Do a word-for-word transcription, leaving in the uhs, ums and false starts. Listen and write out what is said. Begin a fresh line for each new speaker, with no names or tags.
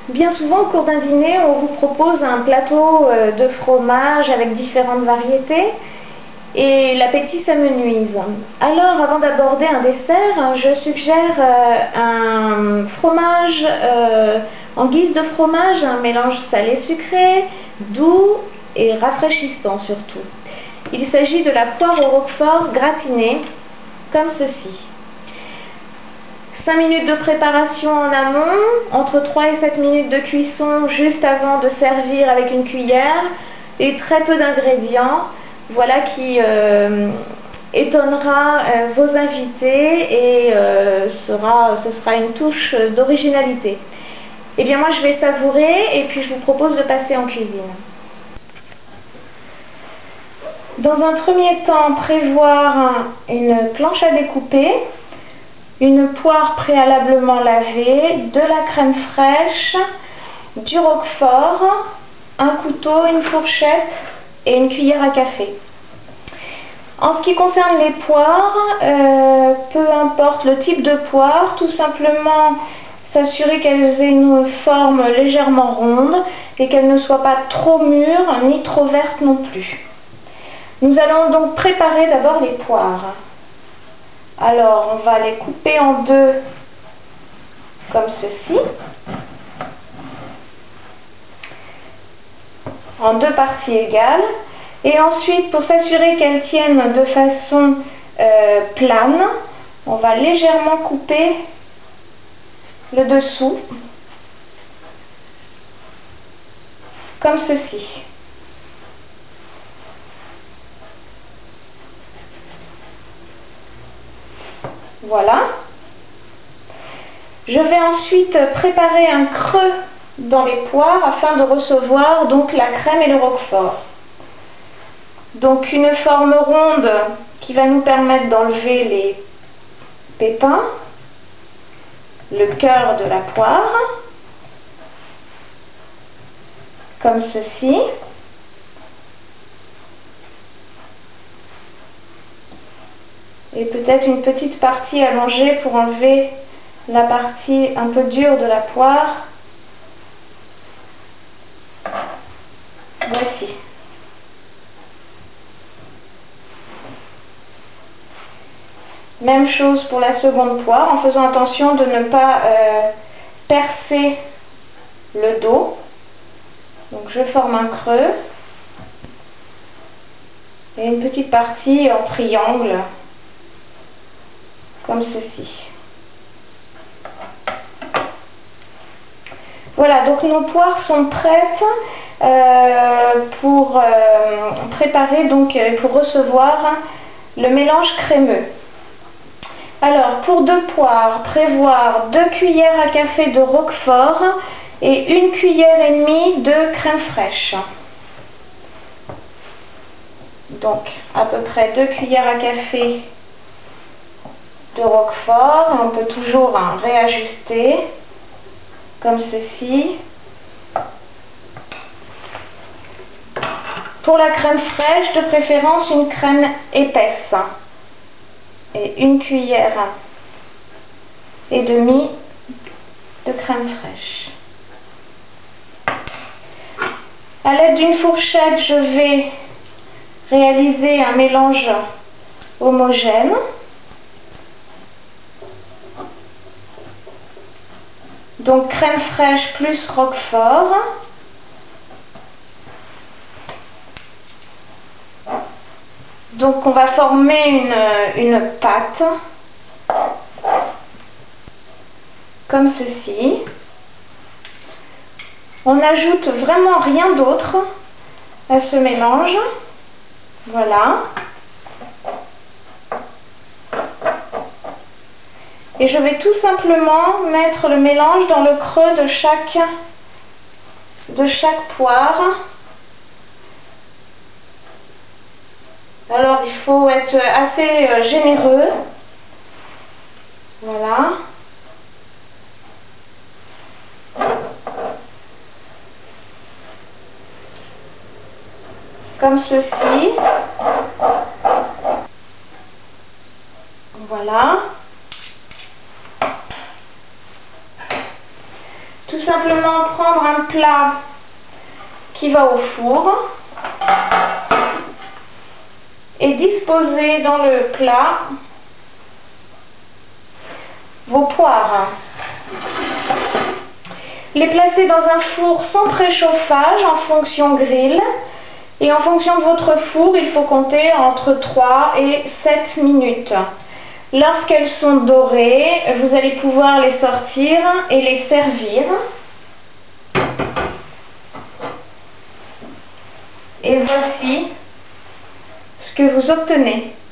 Bien souvent, au cours d'un dîner, on vous propose un plateau de fromage avec différentes variétés et l'appétit s'amenuise. Alors, avant d'aborder un dessert, je suggère un fromage euh, en guise de fromage, un mélange salé-sucré, doux et rafraîchissant surtout. Il s'agit de la poire au roquefort gratinée, comme ceci. cinq minutes de préparation en amont, entre trois et sept minutes de cuisson juste avant de servir avec une cuillère et très peu d'ingrédients. Voilà qui euh, étonnera euh, vos invités et euh, sera, ce sera une touche d'originalité. Eh bien moi je vais savourer et puis je vous propose de passer en cuisine. Dans un premier temps, prévoir une planche à découper, une poire préalablement lavée, de la crème fraîche, du roquefort, un couteau, une fourchette et une cuillère à café. En ce qui concerne les poires, euh, peu importe le type de poire, tout simplement s'assurer qu'elles aient une forme légèrement ronde et qu'elles ne soient pas trop mûres ni trop vertes non plus. Nous allons donc préparer d'abord les poires. Alors, on va les couper en deux, comme ceci, en deux parties égales. Et ensuite, pour s'assurer qu'elles tiennent de façon euh, plane, on va légèrement couper le dessous, comme ceci. Voilà. Je vais ensuite préparer un creux dans les poires afin de recevoir donc la crème et le roquefort. Donc une forme ronde qui va nous permettre d'enlever les pépins, le cœur de la poire, comme ceci. Et peut-être une petite partie allongée pour enlever la partie un peu dure de la poire. Voici. Même chose pour la seconde poire, en faisant attention de ne pas euh, percer le dos. Donc je forme un creux et une petite partie en triangle, comme ceci. Voilà, donc nos poires sont prêtes euh, pour euh, préparer, donc pour recevoir le mélange crémeux. Alors, pour deux poires, prévoir deux cuillères à café de roquefort et une cuillère et demie de crème fraîche. Donc, à peu près deux cuillères à café de roquefort. On peut toujours hein, réajuster, comme ceci. Pour la crème fraîche, de préférence une crème épaisse. Et une cuillère et demie de crème fraîche. À l'aide d'une fourchette, je vais réaliser un mélange homogène. Donc crème fraîche plus roquefort. Donc on va former une, une pâte, comme ceci. On n'ajoute vraiment rien d'autre à ce mélange. Voilà. Et je vais tout simplement mettre le mélange dans le creux de chaque, de chaque poire. Alors il faut être assez euh, généreux. Voilà. Comme ceci. Voilà. Tout simplement prendre plat qui va au four et disposez dans le plat vos poires. Les placer dans un four sans préchauffage en fonction grille. Et en fonction de votre four, il faut compter entre trois et sept minutes. Lorsqu'elles sont dorées, vous allez pouvoir les sortir et les servir. Et voici ce que vous obtenez.